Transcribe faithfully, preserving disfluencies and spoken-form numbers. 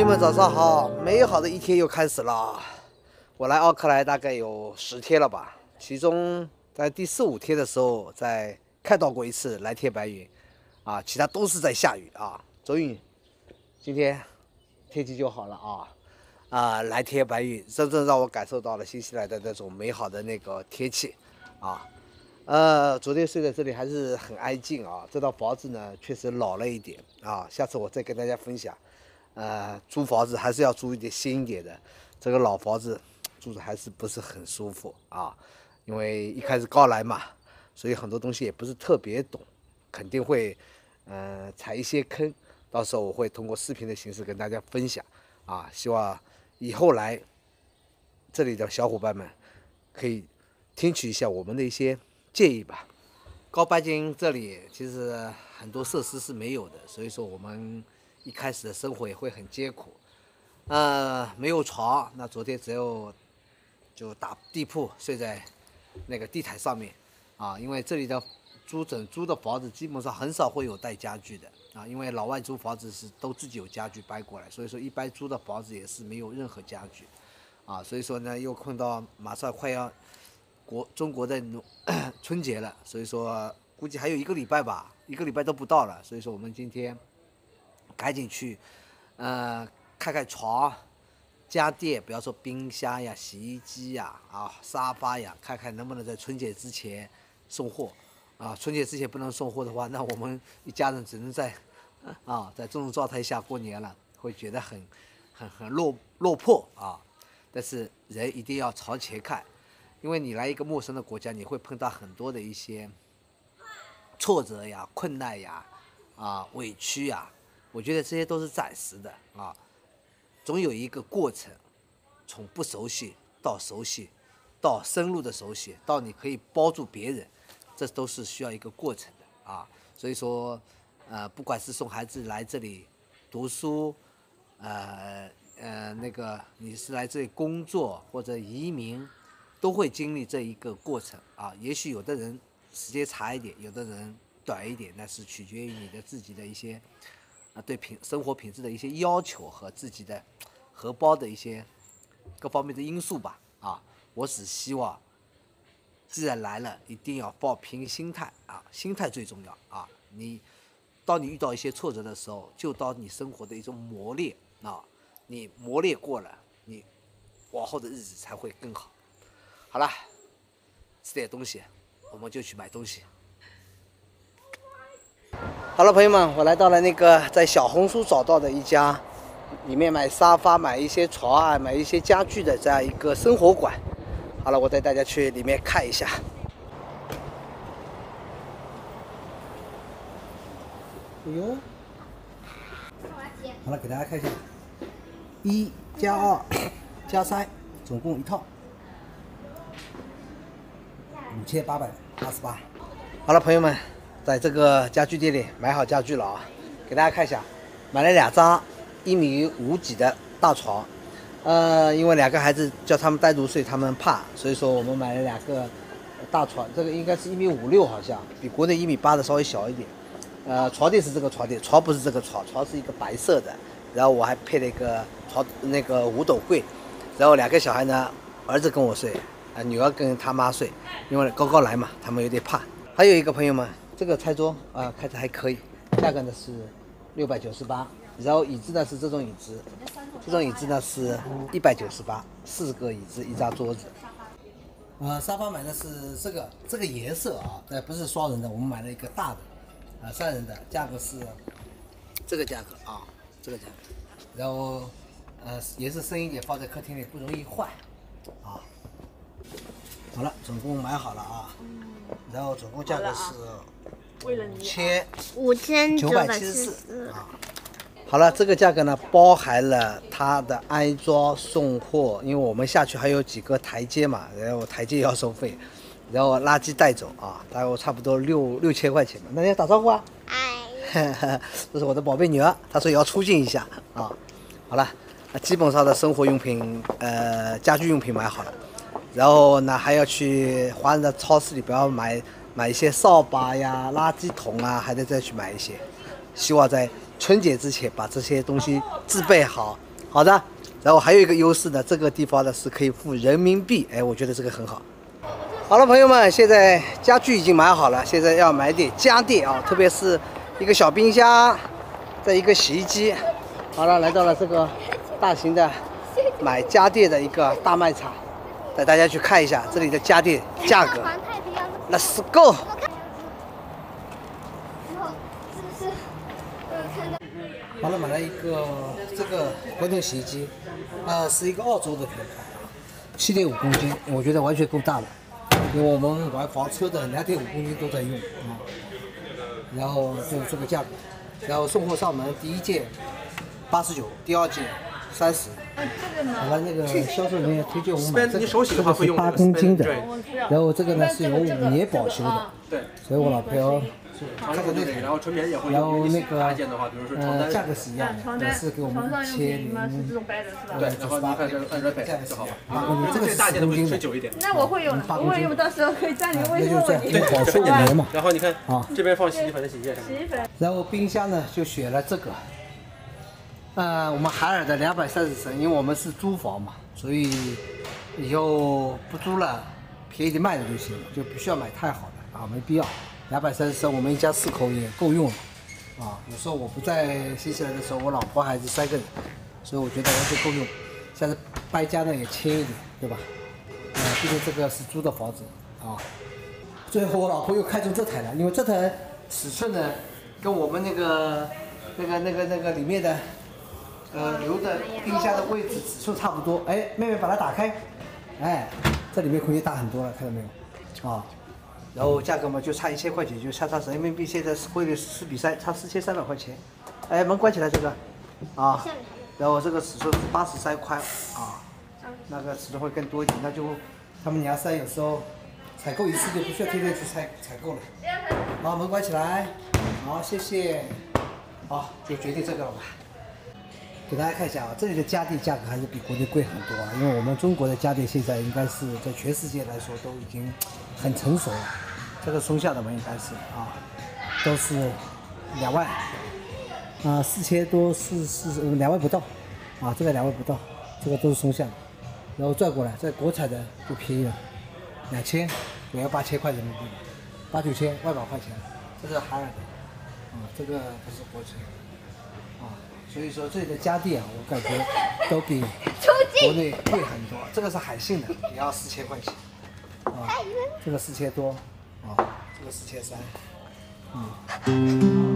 们早上好，美好的一天又开始了。我来奥克兰大概有十天了吧，其中在第四五天的时候，在看到过一次蓝天白云，啊，其他都是在下雨啊。终于今天天气就好了啊，啊，蓝天白云，真正让我感受到了新西兰的那种美好的那个天气啊。呃，昨天睡在这里还是很安静啊。这套房子呢，确实老了一点啊，下次我再跟大家分享。呃，租房子还是要租一点新一点的，这个老房子住着还是不是很舒服啊。因为一开始刚来嘛，所以很多东西也不是特别懂，肯定会呃踩一些坑。到时候我会通过视频的形式跟大家分享啊，希望以后来这里的小伙伴们可以听取一下我们的一些建议吧。刚搬进这里，其实很多设施是没有的，所以说我们一开始的生活也会很艰苦。呃，没有床，那昨天只有就打地铺，睡在那个地毯上面啊。因为这里的租整租的房子基本上很少会有带家具的啊，因为老外租房子是都自己有家具搬过来，所以说一般租的房子也是没有任何家具啊。所以说呢，又碰到马上快要国中国的春节了，所以说估计还有一个礼拜吧，一个礼拜都不到了。所以说我们今天赶紧去，呃，看看床、家电，比方说冰箱呀、洗衣机呀、啊沙发呀，看看能不能在春节之前送货。啊，春节之前不能送货的话，那我们一家人只能在啊在这种状态下过年了，会觉得很很很落落魄啊。但是人一定要朝前看。因为你来一个陌生的国家，你会碰到很多的一些挫折呀、困难呀、啊委屈呀，我觉得这些都是暂时的啊，总有一个过程，从不熟悉到熟悉，到深入的熟悉，到你可以帮助别人，这都是需要一个过程的啊。所以说，呃，不管是送孩子来这里读书，呃呃，那个你是来这里工作或者移民，都会经历这一个过程啊。也许有的人时间长一点，有的人短一点，那是取决于你的自己的一些啊对品生活品质的一些要求和自己的荷包的一些各方面的因素吧啊。我只希望，既然来了，一定要抱平心态啊，心态最重要啊。你当你遇到一些挫折的时候，就当你生活的一种磨练啊，你磨练过了，你往后的日子才会更好。好了，吃点东西，我们就去买东西。好了，朋友们，我来到了那个在小红书找到的一家，里面买沙发、买一些床啊、买一些家具的这样一个生活馆。好了，我带大家去里面看一下。哎呦，好了，给大家看一下，一加二加三，总共一套。五千八百八十八。好了，朋友们，在这个家具店里买好家具了啊，给大家看一下，买了两张一米五几的大床，呃，因为两个孩子叫他们单独睡，他们怕，所以说我们买了两个大床，这个应该是一米五六，好像比国内一米八的稍微小一点。呃，床垫是这个床垫，床不是这个床，床是一个白色的，然后我还配了一个床那个五斗柜，然后两个小孩呢，儿子跟我睡。啊，女儿跟他妈睡，因为刚刚来嘛，他们有点怕。还有一个朋友们，这个餐桌啊，看着还可以，价格呢是六百九十八，然后椅子呢是这种椅子，这种椅子呢是一百九十八，四个椅子一张桌子。呃，沙发买的是这个这个颜色啊，但不是双人的，我们买了一个大的，啊，三人的，价格是这个价格啊，这个价格，然后呃颜色深一点，放在客厅里不容易坏，啊。好了，总共买好了啊，然后总共价格是五千五千九百七十四啊。好了，这个价格呢包含了它的安装送货，因为我们下去还有几个台阶嘛，然后台阶要收费，然后垃圾带走啊，大概差不多六六千块钱吧。那你要打招呼啊？哎，这是我的宝贝女儿，她说也要出镜一下啊。好了，基本上的生活用品呃家居用品买好了。然后呢，还要去华人的超市里边要买买一些扫把呀、垃圾桶啊，还得再去买一些。希望在春节之前把这些东西自备好， 好的，然后还有一个优势呢，这个地方呢是可以付人民币，哎，我觉得这个很好。好了，朋友们，现在家具已经买好了，现在要买点家电啊，特别是一个小冰箱，再一个洗衣机。好了，来到了这个大型的买家电的一个大卖场，带大家去看一下这里的家电价格。Let's go。好了，买了一个这个滚筒洗衣机，呃，是一个澳洲的品牌，七点五公斤，我觉得完全够大了。因为我们玩房车的两点五公斤都在用啊，然后就这个价格，然后送货上门，第一件八十九，第二件三十。好了，那个销售人员推荐我们买这个，这个是八公斤的，然后这个呢是有五年保修的，对，所以我老婆要看着那台，然后纯棉也会然后那个呃价格是一样的，也是给我们一千零对，然后你看这个按热配就好了。啊，这个大件的会吹久一点。那我会用，我会用，到时候可以在你微信问你。对，保修五年嘛。然后你看啊，这边放洗衣粉的洗衣液。洗衣粉。然后冰箱呢就选了这个。呃，我们海尔的两百三十升，因为我们是租房嘛，所以以后不租了，便宜的卖的就行了，就不需要买太好的啊，没必要。两百三十升，我们一家四口也够用了啊。有时候我不在新西兰的时候，我老婆孩子三个人，所以我觉得完全够用。下次搬家呢也轻一点，对吧？呃，毕竟这个是租的房子啊。最后我老婆又看中这台了，因为这台尺寸呢跟我们那个那个那个那个里面的。呃，留的冰箱的位置尺寸差不多。哎，妹妹把它打开，哎，这里面空间大很多了，看到没有？啊，然后价格嘛就差一千块钱，就相差人民币现在是汇率四比三，差四千三百块钱。哎，门关起来这个，啊，然后这个尺寸是八十三块啊，那个尺寸会更多一点，那就他们娘仨有时候采购一次就不需要天天去采采购了。好，门关起来，好，谢谢。好，就决定这个了吧。给大家看一下啊，这里的家电价格还是比国内贵很多啊，因为我们中国的家电现在应该是在全世界来说都已经很成熟了。这个松下的门应该是啊，都是两万啊，四千多，四四两万不到啊，这个两万不到，这个都是松下的。然后转过来，这国产的就便宜了，两千，也要八千块人民币，八九千，万把块钱。这是海尔的啊，这个不是国产啊。所以说这里的家电啊，我感觉都比国内贵很多。这个是海信的，也要四千块钱啊，这个四千多啊，这个四千三，嗯。